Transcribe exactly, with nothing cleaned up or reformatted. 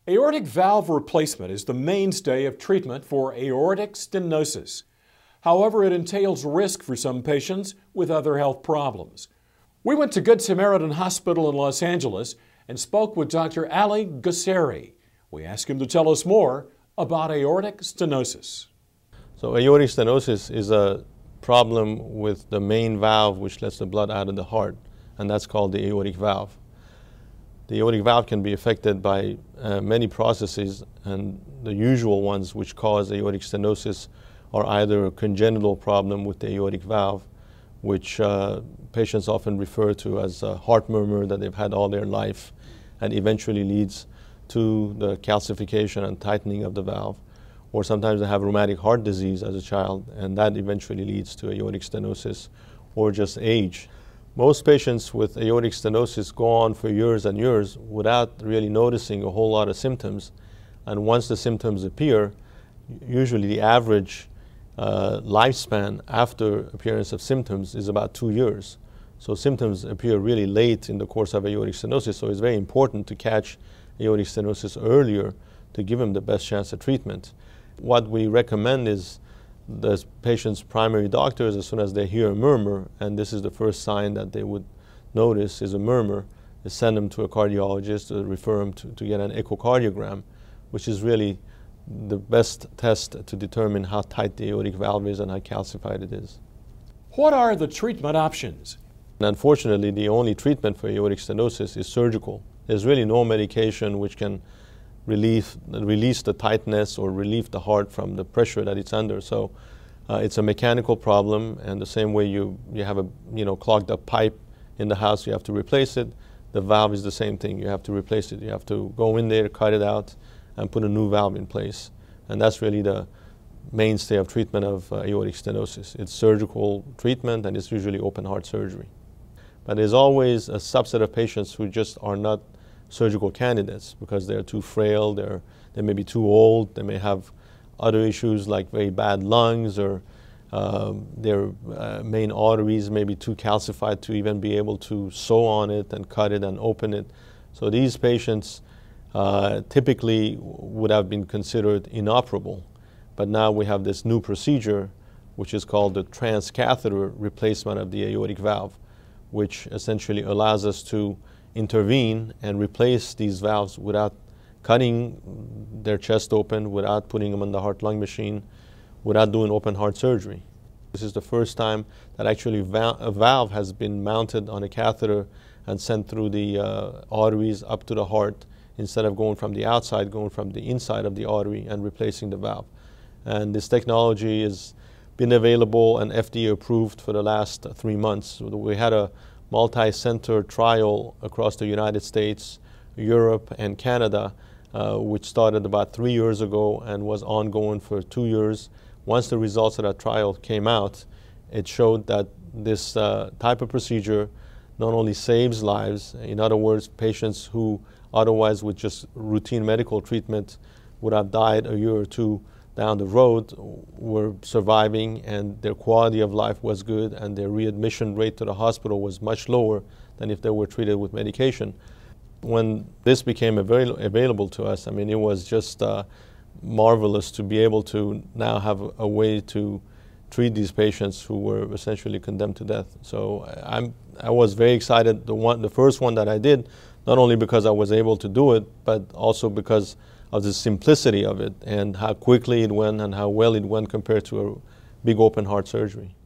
Aortic valve replacement is the mainstay of treatment for aortic stenosis. However, it entails risk for some patients with other health problems. We went to Good Samaritan Hospital in Los Angeles and spoke with Doctor Ali Gheissari. We asked him to tell us more about aortic stenosis. So aortic stenosis is a problem with the main valve which lets the blood out of the heart, and that's called the aortic valve. The aortic valve can be affected by uh, many processes, and the usual ones which cause aortic stenosis are either a congenital problem with the aortic valve, which uh, patients often refer to as a heart murmur that they've had all their life, and eventually leads to the calcification and tightening of the valve. Or sometimes they have rheumatic heart disease as a child, and that eventually leads to aortic stenosis, or just age. Most patients with aortic stenosis go on for years and years without really noticing a whole lot of symptoms. And once the symptoms appear, usually the average uh, lifespan after appearance of symptoms is about two years. So symptoms appear really late in the course of aortic stenosis, so it's very important to catch aortic stenosis earlier to give them the best chance at treatment. What we recommend is the patient's primary doctors, as soon as they hear a murmur, and this is the first sign that they would notice is a murmur, is send them to a cardiologist to refer them to, to get an echocardiogram, which is really the best test to determine how tight the aortic valve is and how calcified it is. What are the treatment options? And unfortunately, the only treatment for aortic stenosis is surgical. There's really no medication which can relieve, release the tightness or relieve the heart from the pressure that it's under. So uh, it's a mechanical problem, and the same way you, you have a you know, clogged up pipe in the house, you have to replace it. The valve is the same thing. You have to replace it. You have to go in there, cut it out, and put a new valve in place. And that's really the mainstay of treatment of uh, aortic stenosis. It's surgical treatment, and it's usually open heart surgery. But there's always a subset of patients who just are not surgical candidates because they're too frail, they're, they may be too old, they may have other issues like very bad lungs, or um, their uh, main arteries may be too calcified to even be able to sew on it and cut it and open it. So these patients uh, typically would have been considered inoperable. But now we have this new procedure which is called the transcatheter replacement of the aortic valve, which essentially allows us to intervene and replace these valves without cutting their chest open, without putting them on the heart-lung machine, without doing open heart surgery. This is the first time that actually val a valve has been mounted on a catheter and sent through the uh, arteries up to the heart, instead of going from the outside, going from the inside of the artery and replacing the valve. And this technology has been available and F D A approved for the last three months. We had a multi-center trial across the United States, Europe, and Canada, uh, which started about three years ago and was ongoing for two years. Once the results of that trial came out, it showed that this uh, type of procedure not only saves lives, in other words, patients who otherwise with just routine medical treatment would have died a year or two down the road, were surviving, and their quality of life was good, and their readmission rate to the hospital was much lower than if they were treated with medication. When this became avail available to us, I mean, it was just uh, marvelous to be able to now have a, a way to treat these patients who were essentially condemned to death. So I'm, I was very excited, the, one, the first one that I did, not only because I was able to do it, but also because of the simplicity of it and how quickly it went and how well it went compared to a big open heart surgery.